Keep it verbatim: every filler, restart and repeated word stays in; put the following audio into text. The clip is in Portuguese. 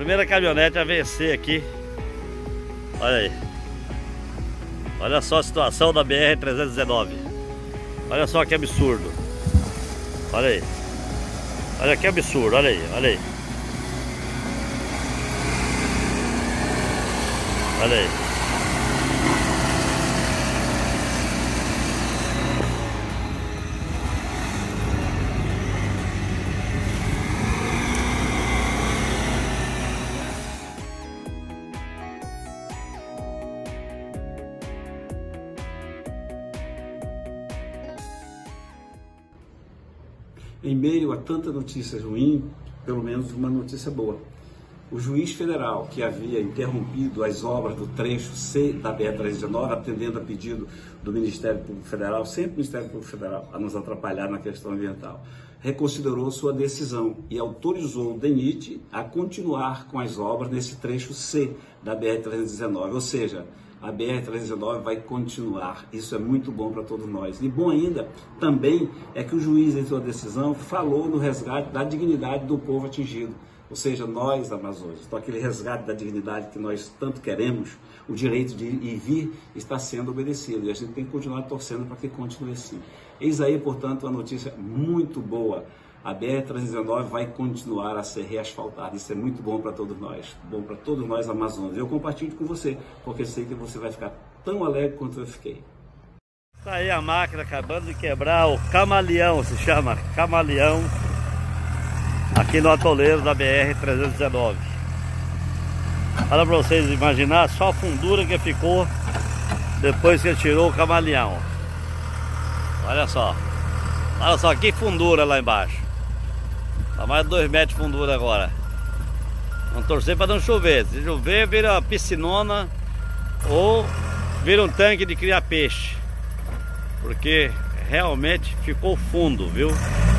primeira caminhonete a vencer aqui. Olha aí. Olha só a situação da B R trezentos e dezenove. Olha só que absurdo. Olha aí. Olha que absurdo, olha aí, olha aí. Olha aí. Em meio a tanta notícia ruim, pelo menos uma notícia boa. O juiz federal, que havia interrompido as obras do trecho C da B R trezentos e dezenove, atendendo a pedido do Ministério Público Federal, sempre o Ministério Público Federal, a nos atrapalhar na questão ambiental, reconsiderou sua decisão e autorizou o DENIT a continuar com as obras nesse trecho C da B R trezentos e dezenove, ou seja, a B R trezentos e dezenove vai continuar. Isso é muito bom para todos nós. E bom ainda também é que o juiz, em sua decisão, falou no resgate da dignidade do povo atingido, ou seja, nós amazônicos. Então, aquele resgate da dignidade que nós tanto queremos, o direito de ir e vir, está sendo obedecido. E a gente tem que continuar torcendo para que continue assim. Eis aí, portanto, uma notícia muito boa. A B R trezentos e dezenove vai continuar a ser reasfaltada. Isso é muito bom para todos nós, bom para todos nós amazônicos. Eu compartilho com você, porque sei que você vai ficar tão alegre quanto eu fiquei. Tá aí a máquina acabando de quebrar o camaleão, se chama camaleão, aqui no atoleiro da B R trezentos e dezenove. Olha para vocês imaginar só a fundura que ficou depois que tirou o camaleão. Olha só, olha só que fundura lá embaixo. Tá mais de dois metros de fundura agora. Vamos torcer para não chover. Se chover, vira uma piscinona ou vira um tanque de criar peixe. Porque realmente ficou fundo, viu?